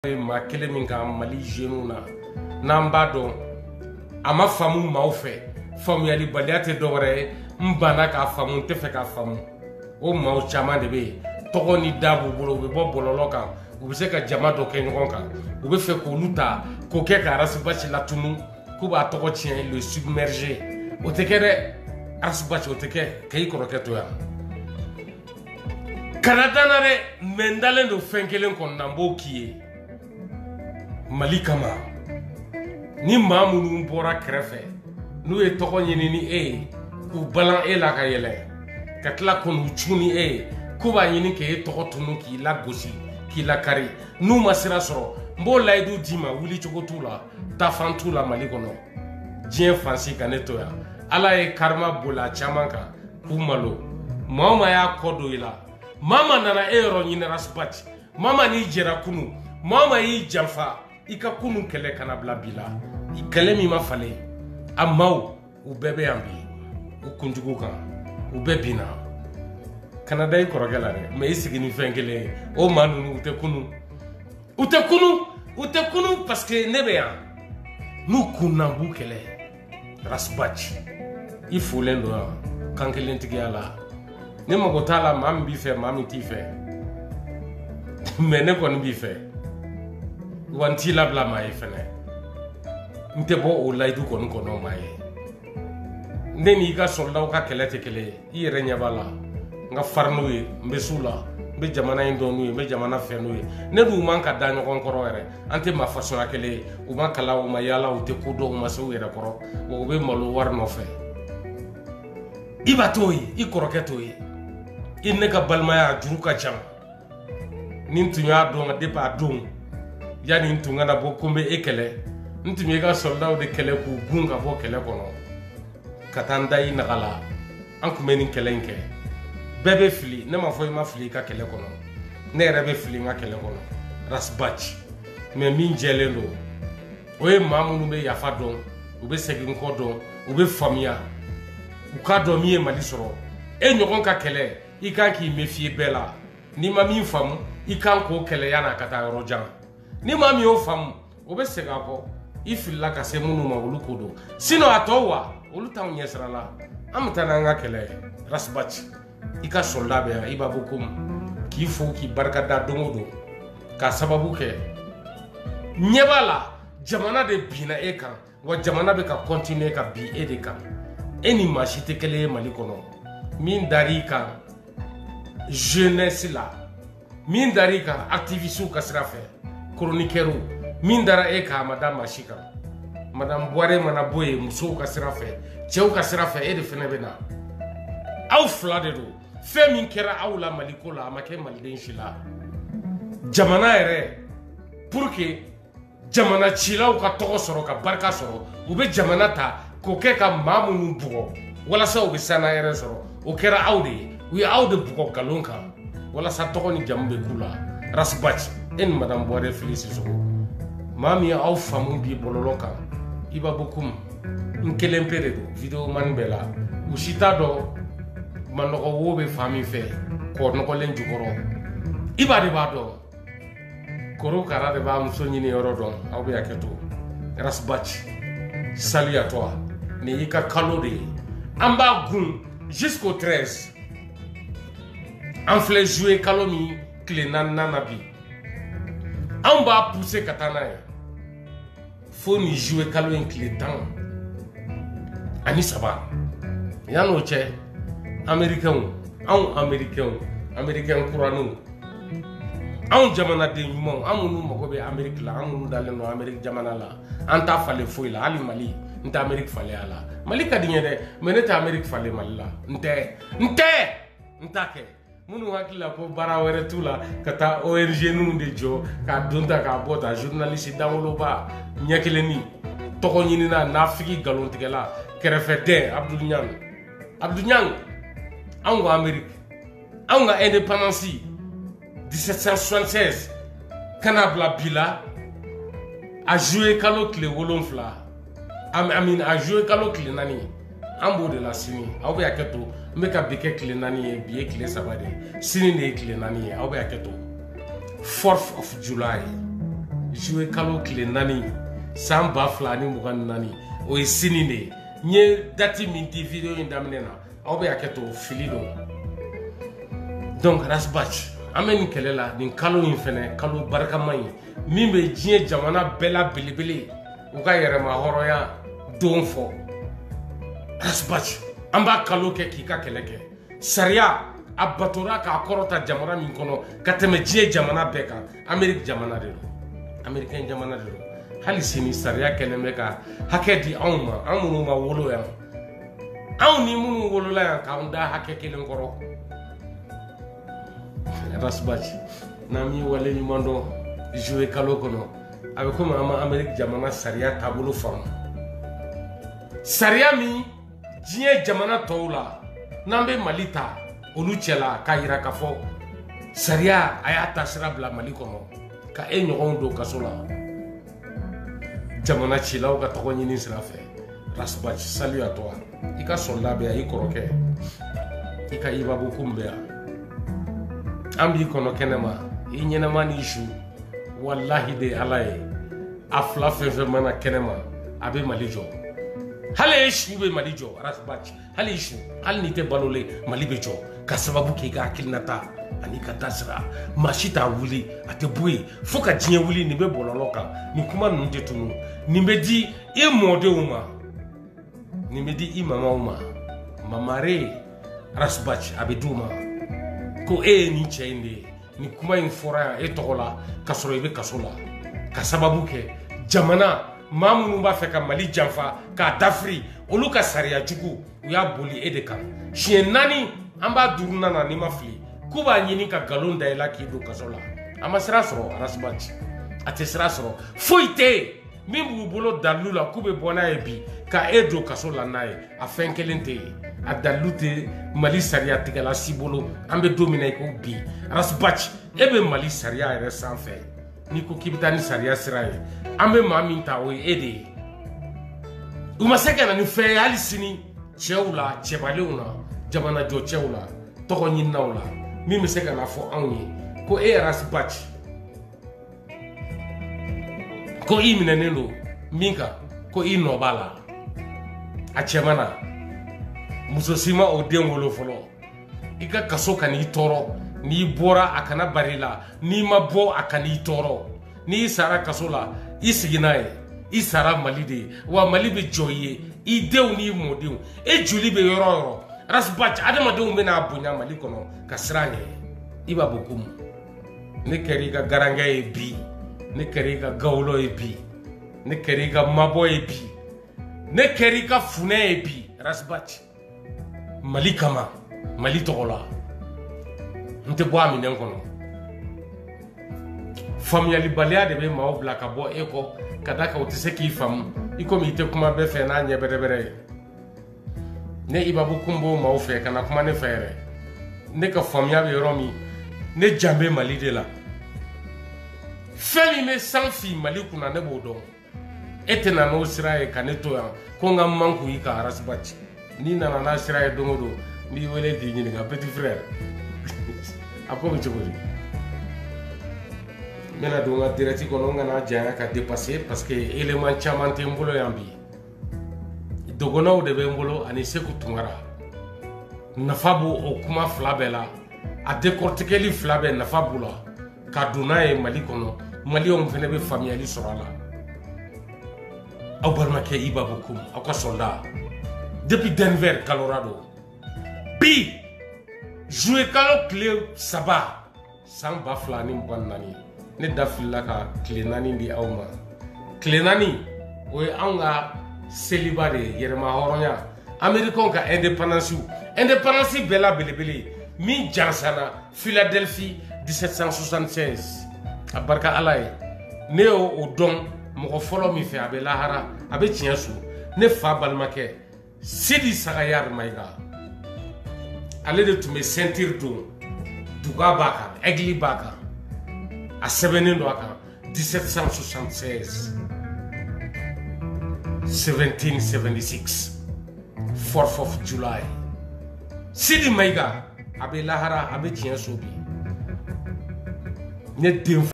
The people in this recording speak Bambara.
ma kele min ka Mali jeune na namba don ama famu maufe famu yali baliate dore mbana ka famu tefe ka famu o mau chama de be togo ni dabu bolo be bo bololo kan u be se ka jama do ke ngon kan u be fe ko luta ko ke ka rasbachi la tunu ku ba togo tien le submerger o te kere rasbachi o te ke kay ko roketo ya Canada na re mendalen do fenkelen kon nambo kiye Mali kama ni mamunu bora krefe nu e togo nyini ni ku balan la ka yele katla kon uchuni ku ba nyini ke togo tunu ki la gosi ki la kari nu masira soro mbo laidu dima wuli chokotula ta fantula Mali kono dien fansi kaneto ya ala e karma bola chamanka ku malo mama ya kodo ila mama nana ero nyina rasbati mama ni jera kunu mama yi jalfa ika kunu kele kana bla bila ikele mi mafale amaw u bebe ambi u kunjugu kan u bebina Canada yi korogela re me isigi ni fengele o manu ute kunu parce que nebe ya nu kunambu kele rasbachi ifulen do kankelen tigala ne mago tala mam bi fe mam ti fe me ne kon bi fe wanti la bla mai fene nte bo o laidu kon kono mai ndeni ga soldaw ka kelete kele ire nyabala nga farnu yi mbesula be jamana indonu yi be jamana fenu yi ne du man ka danyo kon koro ere ante ma façon akele u ma kala o ma yala o te kudo o ma so ere koro o be malu war no fe ibatoyi ikoroketoyi inne ka balmaya juruka jam nintunya do ngade pa dum yani ntunga na bokombe ekele ntumi ga soldaw de kele ku gunga bo kele kono katanda yi nagala ankume ni kelenke bebe fili ne ma foy ma fili ka kele kono ne rebe fili nga kele kono rasbach me min jelendo oye mamunu be yafa don u be segin ko don u be famia u ka do mi e Mali soro e nyogon ka kele i kan ki mefie bela ni ma min famu i kan ko kele yana kata rojan ni ma mi o famu o be sega ko i filla ka se munu ma wulu kodo sino atowa wulu taw nyesra la amtana nga kele rasbach i ka solda be i babukum ki fo ki barka da dongodo ka sababu ke nyebala jamana de bina e kan wa jamana be ka continuer ka bi e de kan eni machite kele Mali kono min dari kan jeunesse la min dari kan activiste ka sirafe chroniqueur min dara e ka madame Mashika madame Boire mana boye muso ka sirafe chew ka sirafe e de fene bena aw flade do fe min kera awla Mali ko la make Mali den shila jamana ere pour que jamana chilaw ka togo soro ka barka soro ube jamana ta ko ke ka mamunu bugo wala sa ube sana ere soro o kera awde we awde bugo kalonka wala sa togo ni jambe kula rasbach en madame Boire Felice so mami aw famu bi bololoka iba bokum nkelempere do video man bela ushita do manoko wobe fami fe ko noko len jukoro iba de ba do koro kara de ba muso nyini yoro do aw be aketo rasbach salut à toi ne yika kalode amba gun jusqu'au 13 en flé jouer kalomi klenan nanabi on va pousser katana faut ni jouer kalo en kletan ani saba yano che américain kuranu on jamana de nyuma amunu magobe Amérique la amunu daleno Amérique jamana la anta fale foila ali Mali nta Amérique fale ala Mali kadinye de meneta Amérique fale Mali la ntake munu hakila ko bara were tula kata ONG nunu de jo ka donta ka bota journaliste dawlo ba nyakeleni toko nyini na nafiki galontigela kerefete Abdou Niang anga Amérique anga indépendance 1776 kanabla bila a joué kalo kle wolonfla amin a joué kalo kle nani ambo de la sini aw be aketo meka bike kle nani biye kle sabade sini ne kle nani aw be aketo 4th of July juillet kalo kile nani san ba fila ni mugan nani o ye sini de nye dati min di video in daminɛ na aw bɛ hakɛ to fili do donc rasbach an bɛ nin kɛlɛ la nin kalo in fɛnɛ kalo barikama in min bɛ diɲɛ jamana bɛɛ la belebele u ka yɛrɛma hɔrɔnya don fɔ rasbach an b'a kalo kɛ k'i ka kɛlɛ kɛ sariya a batora k'a kɔrɔta jamana min kɔnɔ ka tɛmɛ diɲɛ jamana bɛɛ kan Amérique jamana de don américain jamana de don hali sini sariya kɛlen bɛ ka hakɛ di anw ma an minnu ma wolo yan anw ni minnu wolola yan k'anw da hakɛ kelen kɔrɔ rasbach n'an mi wale ɲuman dɔn juillet kalo kɔnɔ a bɛ komi an ma Amérique jamana sariya taabolo faamu sariya min diɲɛ jamana tɔw la n'an bɛ Mali ta olu cɛla k'a yira k'a fɔ sariya a y'a ta sira bila Mali kɔnɔ ka e ɲɔgɔnw don kaso la jamana cilaw ka tɔgɔ ɲini sira fɛ rasbach salut à toi i ka soldat bɛ yan i kɔrɔkɛ i ka ibabu kun bɛ yan an b'i kɔnɔ kɛnɛma i ɲɛnɛma n'i su wallahi de ala ye a fila fɛn fɛn mana kɛnɛma a bɛ Mali jɔ hali e su bɛ Mali jɔ rasbach hali su hali n'i tɛ balolen Mali bɛ jɔ ka sababu kɛ i ka hakilinata ani ka tasira maa si t'a wuli a tɛ bɔ yen fo ka diɲɛ wuli nin bɛ bɔlɔlɔ kan nin kuma ninnu tɛ tunu nin bɛ di i mɔdenw ma nin bɛ di i mamaw ma mamare rasbach a bɛ d'u ma ko e ye nin cɛ in de ye nin kuma in fɔra yan e tɔgɔ la ka sɔrɔ i bɛ kaso la ka sababu kɛ jamana maa minnu b'a fɛ ka Mali janfa k'a dafiri olu ka sariya jugu u y'a boli e de kan siɲɛ 4 an b'a 5nan na n'i ma fili k'u b'a ɲini ka nkalon da i la k'i don kaso la a ma sira sɔrɔ rasbach a tɛ sira sɔrɔ foyi tɛ yen min b'u bolo dalilu la k'u bɛ bɔ n'a ye bi ka e don kaso la n'a ye a fɛn kelen tɛ yen a dalilu tɛ Mali sariya tigɛla si bolo an bɛ don min na i ko bi rasbach e bɛ Mali sariya yɛrɛ sanfɛ n'i ko k'i bɛ taa ni sariya sira ye an bɛ maa min ta o ye e de ye u ma se ka na ni fɛn ye hali sini cɛw la cɛbalenw na jamanajɔ cɛw la tɔgɔ ɲininaw la min bɛ se ka na fɔ anw ye ko e rasbach ko i minɛnen don min kan ko i nɔ b'a la a cɛman na muso si ma o den wolo fɔlɔ i ka kaso ka n'i tɔɔrɔ n'i bɔra a kana bari la n'i ma bɔ a ka n'i tɔɔrɔ n'i sara kaso la i sigi n'a ye i sara Mali de ye wa Mali bɛ jɔ i ye i denw n'i mɔdenw e joli bɛ yɔrɔ o yɔrɔ rasbach adamadenw bɛna bonya Mali kɔnɔ ka siran ɲɛ i b'a bɔ komi ne kɛra i ka garankɛ ye bi ne kɛra i ka gawulɔ ye bi ne kɛra i ka mabɔ ye bi ne kɛra i ka funɛ ye bi rasbach Mali kama Mali tɔgɔ la n tɛ bɔ a minɛn kɔnɔ faamuyalibaliya de bɛ maaw bila ka bɔ e kɔ ka da kan o tɛ se k'i faamu i komi i tɛ kuma bɛɛ fɛ n'a ɲɛ bɛrɛbɛrɛ ye ne ibabu kun b'o maaw fɛ ka na kuma ne fɛ yɛrɛ ne ka faamuya bɛ yɔrɔ min ne jan bɛ Mali de la fɛn min bɛ sanfi Mali kunna ne b'o dɔn e tɛ na n'o sira ye ka ne to yan ko n ka manku i ka rasbach n'i nana n'a sira ye don o don n b'i wele k'i ɲininka petit frère a ko bɛ cogo di n bɛna don n ka direct kɔnɔ n kana janya ka dépasser parce que élément caman tɛ n bolo yan bi dogonaw de bɛ n bolo ani Seku Tunkara nafa b'o o kuma fila bɛɛ la a décortiqueli fila bɛɛ nafa b'u la ka don n'a ye Mali kɔnɔ maliyɛnw fɛnɛ bɛ faamuyali sɔrɔ a la aw balimakɛ Ibabu Kum aw ka soldat depuis Denver Colorado bi juillet kalo tile 3 san 2024 ne dafilila ka tile 4 di aw ma tile 4 o ye anw ka seliba de ye yɛrɛma hɔrɔnya américain ka indépendance bɛɛ la belebele min jansana Philadelphie 1776 a barika ala ye ne y'o o dɔn mɔgɔ fɔlɔ min fɛ a bɛ lahara a bɛ tiɲɛ so ne fa balimakɛ Sidi Sagayari Mayiga ale de tun bɛ ceinture don duga b'a kan aigle b'a kan a sɛbɛnnen don a kan 1776 1776 4th of July Sidi Mayiga a bɛ lahara a bɛ tiɲɛ so bi ne den